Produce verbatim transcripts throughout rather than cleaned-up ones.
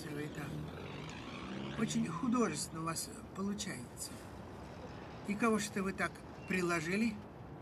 вы там. Очень художественно у вас получается. И кого же-то вы так приложили?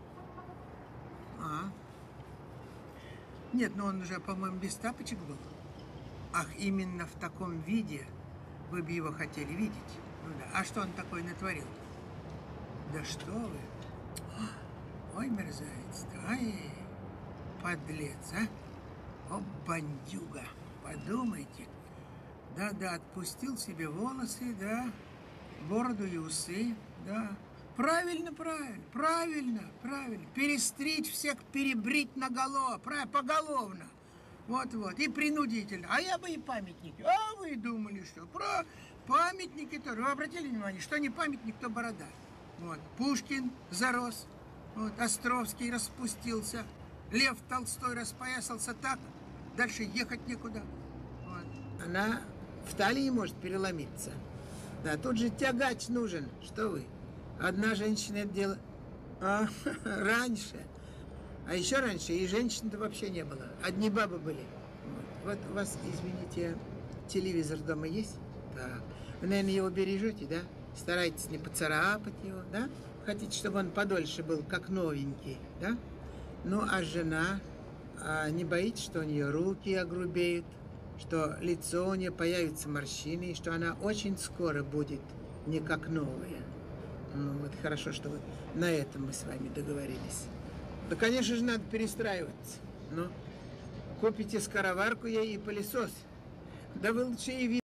А. Нет, ну он уже, по-моему, без тапочек был. Ах, именно в таком виде вы бы его хотели видеть. Ну да. А что он такой натворил? Да что вы? Ой, мерзавец, ай, подлец, а? О, бандюга, подумайте. Да-да, отпустил себе волосы, да, бороду и усы, да. Правильно, правильно, правильно, правильно. Перестричь всех, перебрить наголо, правильно, поголовно. Вот-вот, и принудительно. А я бы и памятники. А вы думали, что про памятники тоже. Вы обратили внимание, что не памятник, то борода. Вот, Пушкин зарос, вот, Островский распустился, Лев Толстой распоясался так, дальше ехать некуда. Вот. Она в талии может переломиться. Да, тут же тягач нужен, что вы. Одна женщина это дело... А, раньше. А еще раньше и женщин-то вообще не было. Одни бабы были. Вот, вот у вас, извините, телевизор дома есть? Так. Вы, наверное, его бережете, да? Старайтесь не поцарапать его, да? Хотите, чтобы он подольше был, как новенький, да? Ну, а жена, а не боитесь, что у нее руки огрубеют, что лицо у нее появятся морщины, и что она очень скоро будет не как новая? Ну, вот хорошо, что вы на этом мы с вами договорились. Да, конечно же, надо перестраиваться. Ну, купите скороварку ей и пылесос. Да вы лучше и